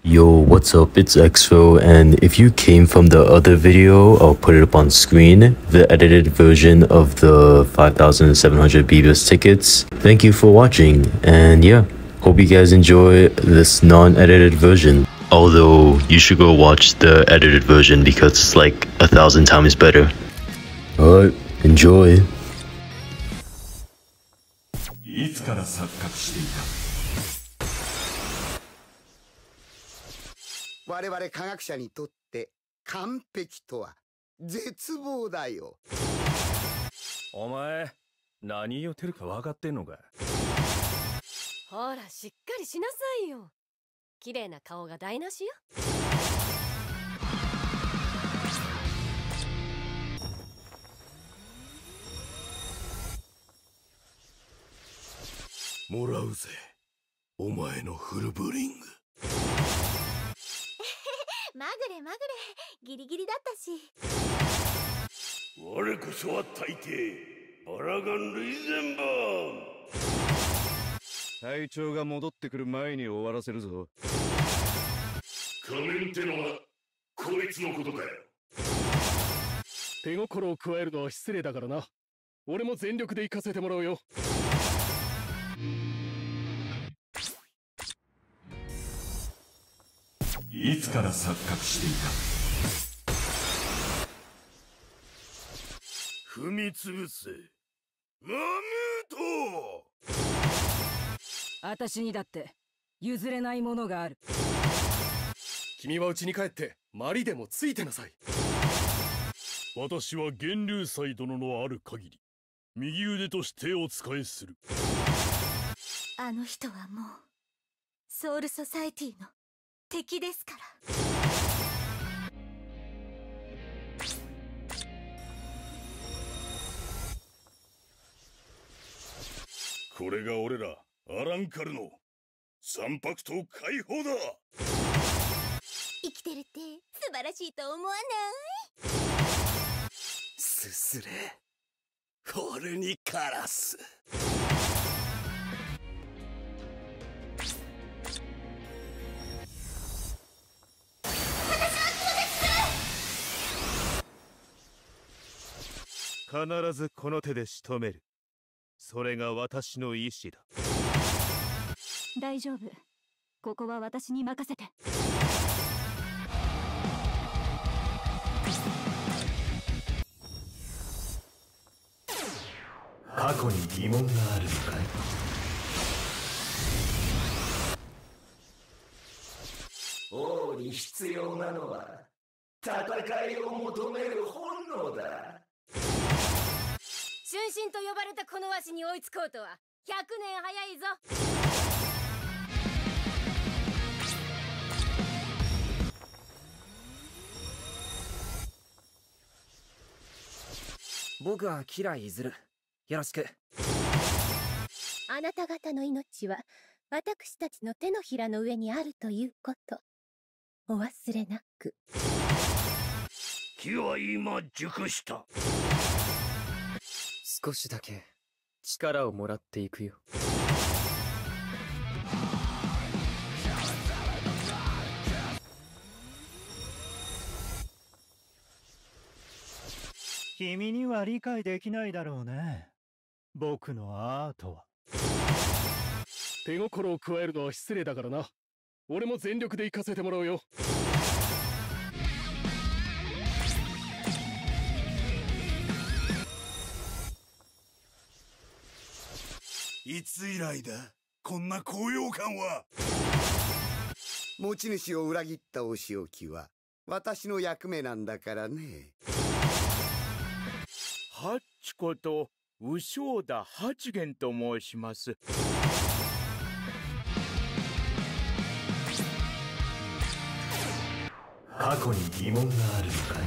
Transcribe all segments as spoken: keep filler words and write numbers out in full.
Yo, what's up? It's Exo, and if you came from the other video, I'll put it up on screen, the edited version of the five thousand seven hundred Beavis tickets. Thank you for watching, and yeah, hope you guys enjoy this non-edited version. Although, you should go watch the edited version because it's like a thousand times better. Alright, enjoy. いつから錯覚していた。 我々科学者にとって完璧とは絶望だよ。 お前、何言ってるか分かってんのか。 ほら、しっかりしなさいよ。綺麗な顔が台無しよ。 もらうぜ、お前のフルブリング。 まぐれまぐれ、ギリギリだったし。 我こそは大抵バラガン類全般。 隊長が戻ってくる前に終わらせるぞ。 仮面ってのはこいつのことかよ。 手心を加えるのは失礼だからな。俺も全力で行かせてもらうよ。 いつから錯覚していた。踏みつぶせ、マムート。 私にだって譲れないものがある。 君は家に帰ってマリでもついてなさい。 私は源流祭殿のある限り右腕としてお仕えする。 あの人はもうソウルソサエティの敵ですから。 これが俺らアランカルの三白島解放だ。 生きてるって素晴らしいと思わない？ すすれ、俺にカラス。 必ずこの手で仕留める。それが私の意志だ。 大丈夫。ここは私に任せて。 過去に疑問があるのかい？王に必要なのは戦いを求める本能だ。 春神と呼ばれたこのわしに追いつこうとはひゃくねん早いぞ。 僕はキライいずる。よろしく。 あなた方の命は私たちの手のひらの上にあるということ、お忘れなく。 木は今熟した。 少しだけ力をもらっていくよ。 君には理解できないだろうね。僕のアートは。 手心を加えるのは失礼だからな。俺も全力で行かせてもらうよ。 いつ以来だ、こんな高揚感は。 持ち主を裏切ったお仕置きは私の役目なんだからね。 ハッチこと右正田八元と申します。 過去に疑問があるのかい？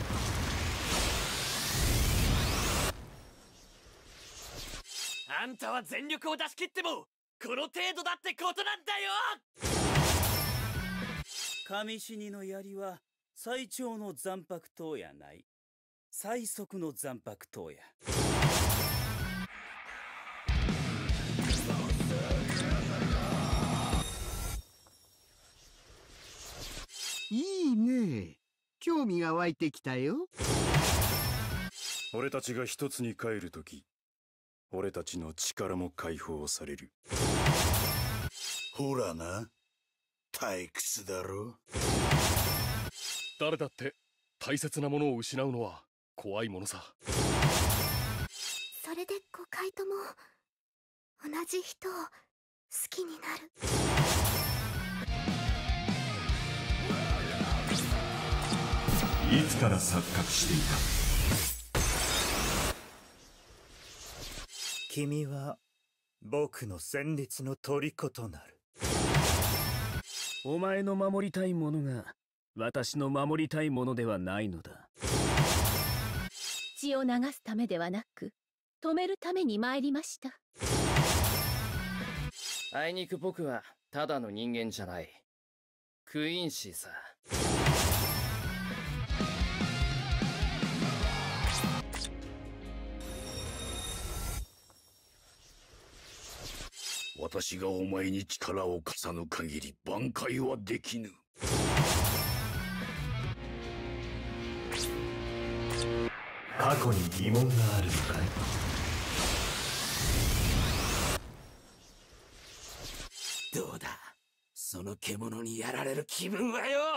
あんたは全力を出し切ってもこの程度だってことなんだよ。 上死にの槍は最長の残白刀やない、最速の残白刀や。 興味が湧いてきたよ。 俺たちが一つに帰るとき、俺たちの力も解放される。 ほらな、退屈だろ。 誰だって大切なものを失うのは怖いものさ。 それでごかいとも同じ人を好きになる。 いつから錯覚していた？ 君は僕の旋律の虜となる。 お前の守りたいものが私の守りたいものではないのだ。 血を流すためではなく止めるために参りました。 あいにく僕はただの人間じゃない。クイーンシーさ。 私がお前に力を貸さぬ限り挽回はできぬ。 過去に疑問があるのかい？ どうだ、その獣にやられる気分はよ。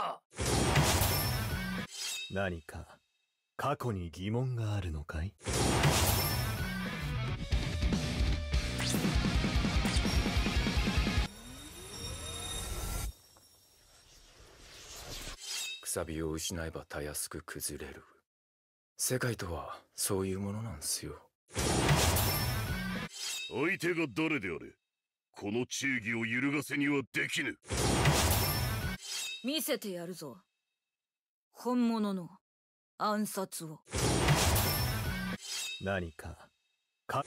何か過去に疑問があるのかい？ くさびを失えばたやすく崩れる。世界とはそういうものなんすよ。 相手が誰であれ、この忠義を揺るがせにはできぬ。 見せてやるぞ、本物の暗殺を。 何かか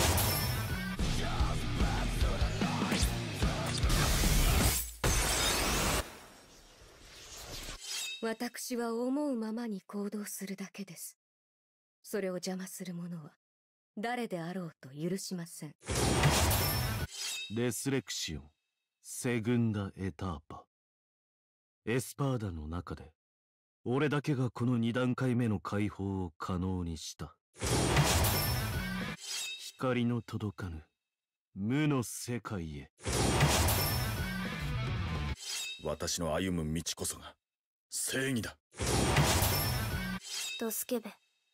私は思うままに行動するだけです。それを邪魔する者は誰であろうと許しません。 レスレクシオン、セグンダ・エターパ、エスパーダの中で俺だけがこのに段階目の解放を可能にした。光の届かぬ無の世界へ。 私の歩む道こそが正義だ。 ドスケベ。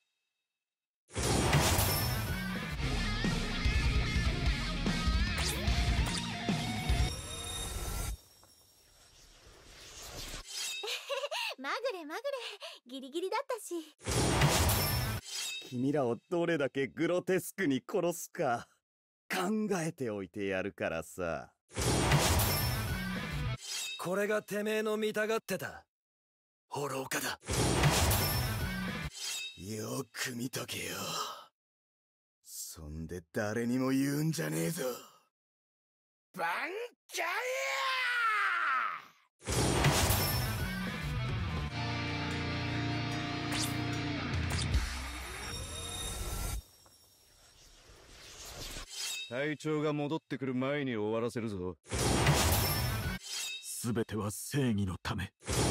まぐれまぐれ、ギリギリだったし。 君らをどれだけグロテスクに殺すか考えておいてやるからさ。 これがてめえの見たがってた愚かだ。 よく見とけよ。そんで誰にも言うんじゃねえぞ。 挽回や隊長が戻ってくる前に終わらせるぞ。 すべては正義のため。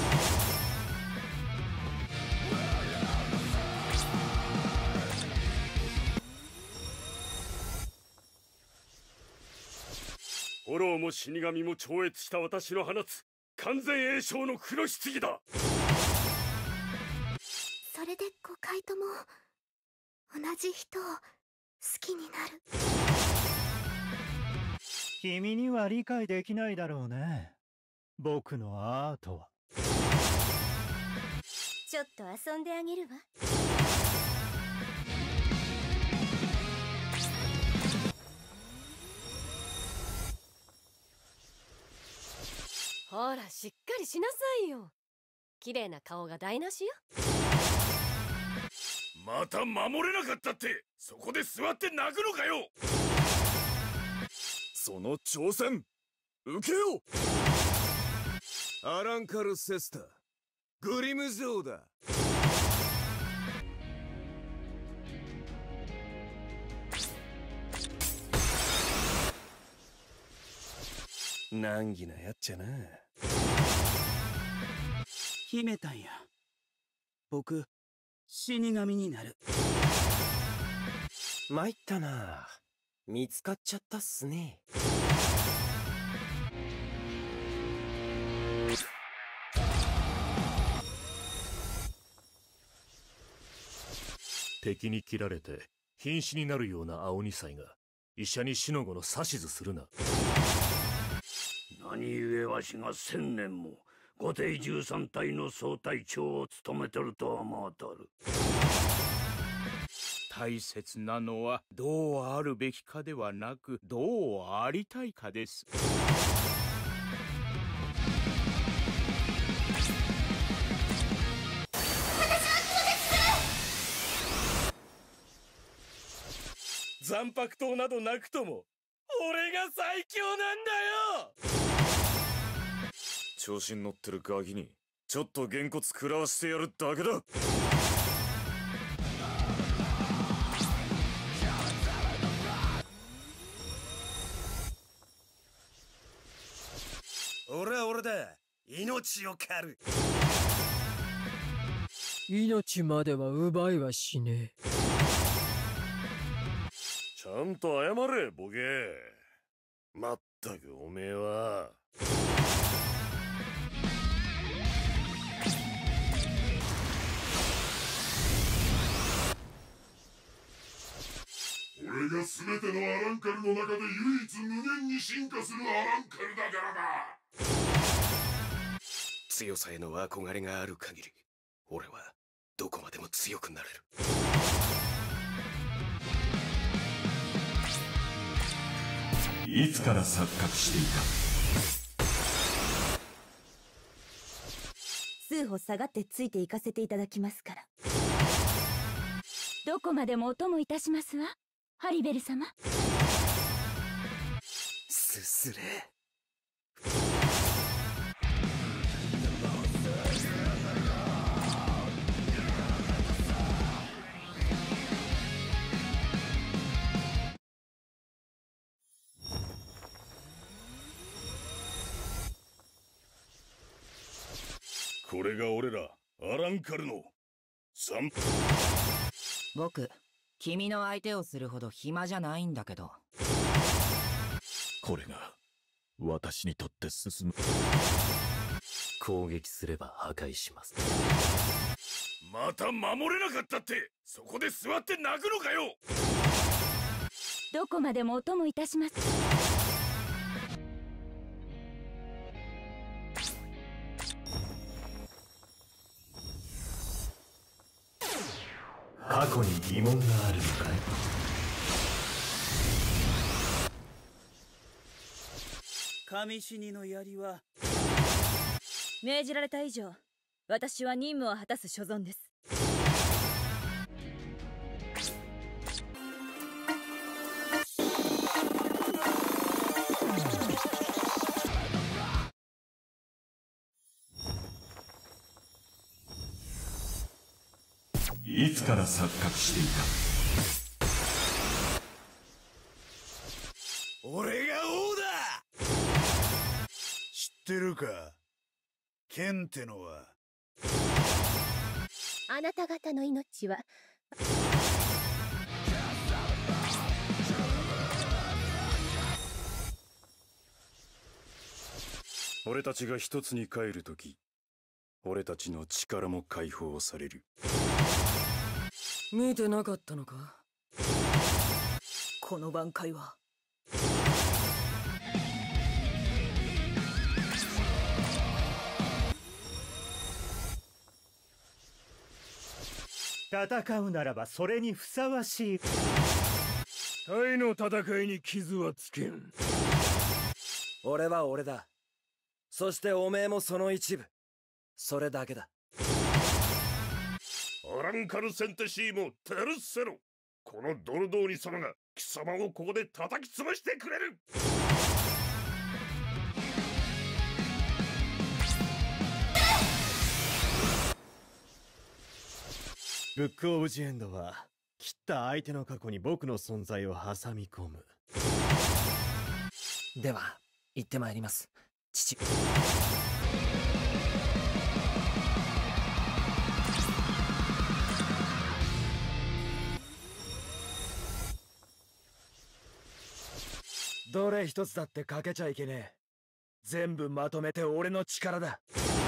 フォローも死神も超越した私の放つ完全栄唱の黒棺だ。 それでごかいとも同じ人を好きになる。 君には理解できないだろうね、僕のアートは。 ちょっと遊んであげるわ。 ほら、しっかりしなさいよ。綺麗な顔が台無しよ。 また守れなかったってそこで座って泣くのかよ。 その挑戦受けよう。アランカル・セスター、グリム城だ。 難儀なやっちゃな。 秘めたんや、 僕、死神になる。 参ったな。見つかっちゃったっすね。 敵に切られて瀕死になるような青二歳が医者に死の子の指図するな。 何故わしが千年も御帝十三隊の総隊長を務めてると思うとる。 大切なのはどうあるべきかではなく、どうありたいかです。 残白刀などなくとも俺が最強なんだよ。 調子に乗ってるガキにちょっとげんこつ食らわしてやるだけだ。 俺は俺だ。命を狩る。 命までは奪いはしねえ。 ちゃんと謝れ、ボケ。まったくおめえは。 俺が全てのアランカルの中で唯一無限に進化するアランカルだからだ。 強さへの憧れがある限り、俺はどこまでも強くなれる。 いつから錯覚していた。 数歩下がってついて行かせていただきますから。どこまでもお供いたしますわ、ハリベル様。 すすれ。 これが俺らアランカルの三。 僕、君の相手をするほど暇じゃないんだけど。 これが私にとって進む。 攻撃すれば破壊します。 また守れなかったってそこで座って泣くのかよ。 どこまでもお供いたします。 過去に疑問があるのかい？ 神死にの槍は命じられた以上、私は任務を果たす所存です。 いつから錯覚していた。 俺が王だ。知ってるか、剣ってのは。 あなた方の命は俺たちが一つに帰るとき、俺たちの力も解放される。 見てなかったのか、この挽回は。 戦うならばそれにふさわしい。 タイの戦いに傷はつけん。 俺は俺だ。そしておめえもその一部。それだけだ。 アランカルセンテシーモ・テルッセロ、このドルドーニ様が貴様をここで叩き潰してくれる。 ブックオブジエンドは切った相手の過去に僕の存在を挟み込む。 では行ってまいります、父。 どれ一つだって欠けちゃいけねえ。全部まとめて俺の力だ。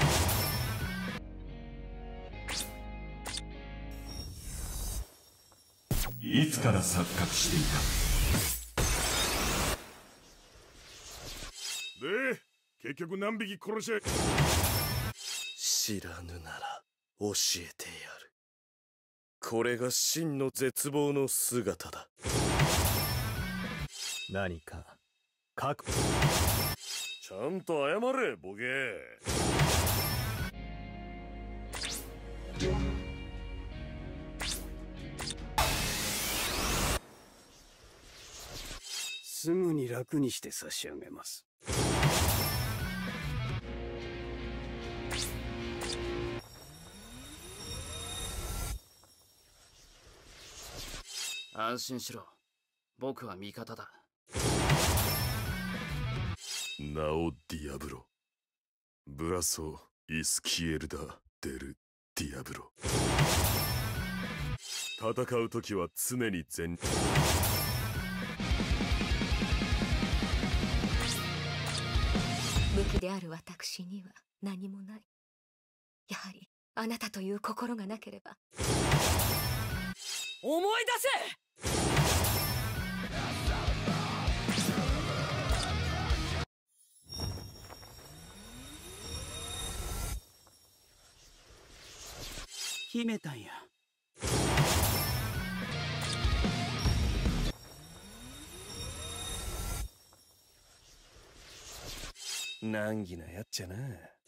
いつから錯覚していた。で、結局何匹殺しゃ。 知らぬなら教えてやる。これが真の絶望の姿だ。 何か覚悟。 ちゃんと謝れ、ボケ。 すぐに楽にして差し上げます。 安心しろ。僕は味方だ。 ナオ・ディアブロ。ブラソ・イスキエルダ・デル・ディアブロ。戦う時は常に全武器である私には何もない。やはりあなたという心がなければ。 思い出せ。 決めたんや。 難儀なやっちゃな。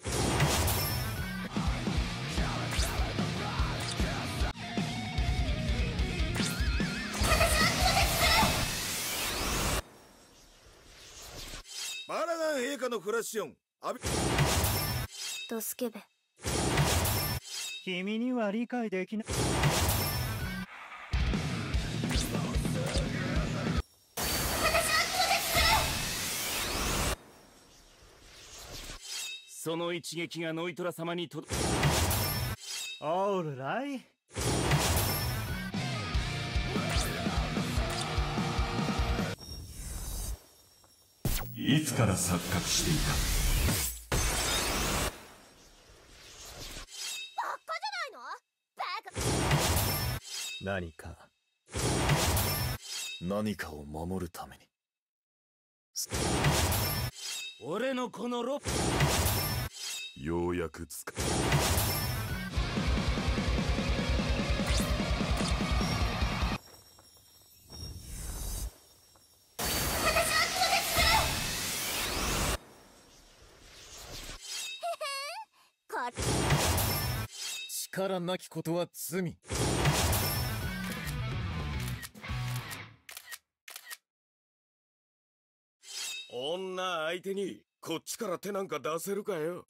バラガン陛下のフラッション浴び。 ドスケベ。 君には理解できない。 その一撃がノイトラ様にと。 オールライ。 いつから錯覚していた。 何か何かを守るために。 俺のこのロップ。 ようやくつか。 力なきことは罪。 女相手にこっちから手なんか出せるかよ。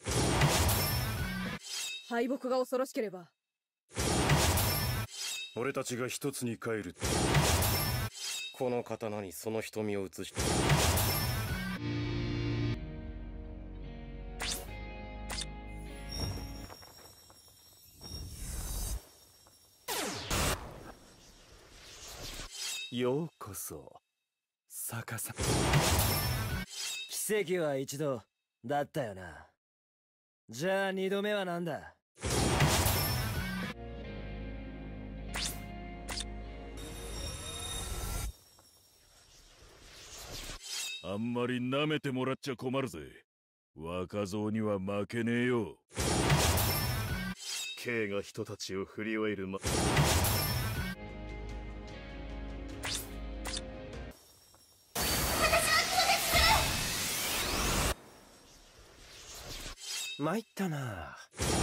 敗北が恐ろしければ俺たちが一つに帰る。この刀にその瞳を映して。 ようこそ逆さ。奇跡は一度だったよな。じゃあ二度目は何だ。 あんまり舐めてもらっちゃ困るぜ。若造には負けねえよ。 K が人たちを振り終えるま。 参ったな。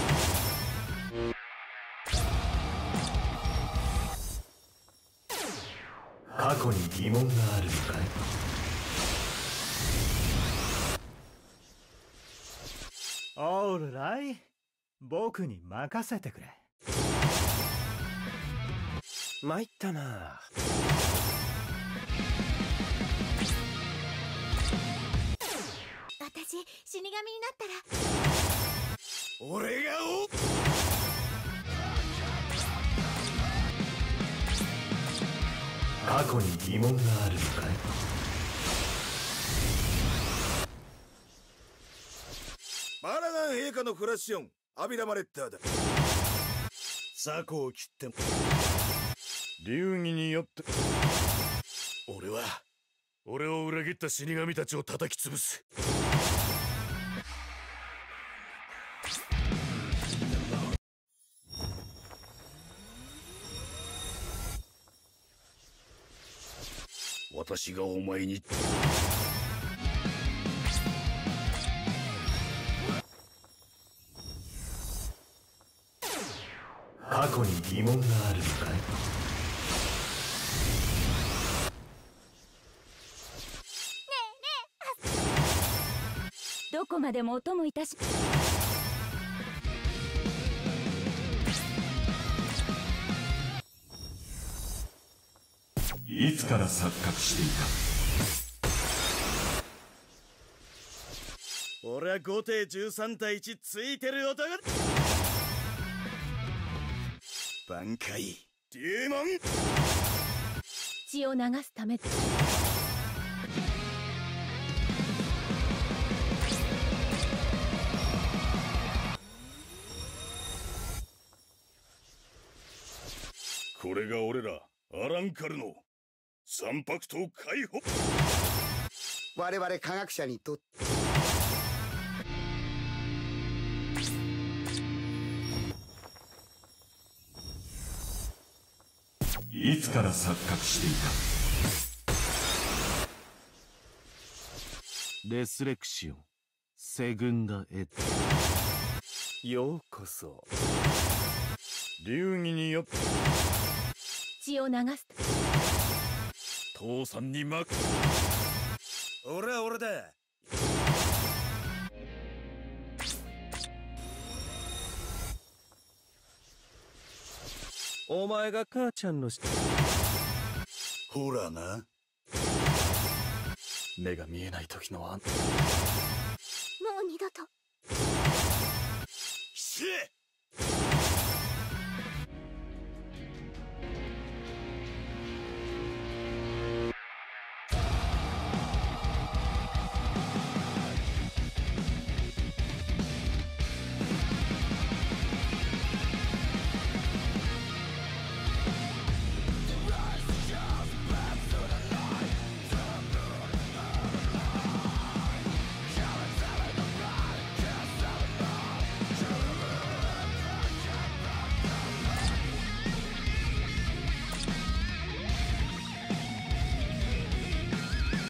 過去に疑問があるのかい。オールライ。僕に任せてくれ。 参ったな。 私死神になったら俺がお過去に疑問があるのかい。 バラガン陛下のフラッションアビラマレッターだ。 雑魚を切っても流儀によって俺は俺を裏切った死神たちを叩き潰す。 私がお前に過去に疑問があるのかい？ どこまでもお供いたし。 いつから錯覚していた？俺はごていじゅうさんたいいちついてる男だ。挽回デーモン血を流すためだ。 これが俺らアランカルの三白島解放。 我々科学者にとっていつから錯覚していた？レスレクシオンセグンダエタ。 ようこそ。流儀によって血を流す。 父さんに負け。 俺は俺だ。 お前が母ちゃんのし。 ほらな。 目が見えない時のあん。 もう二度と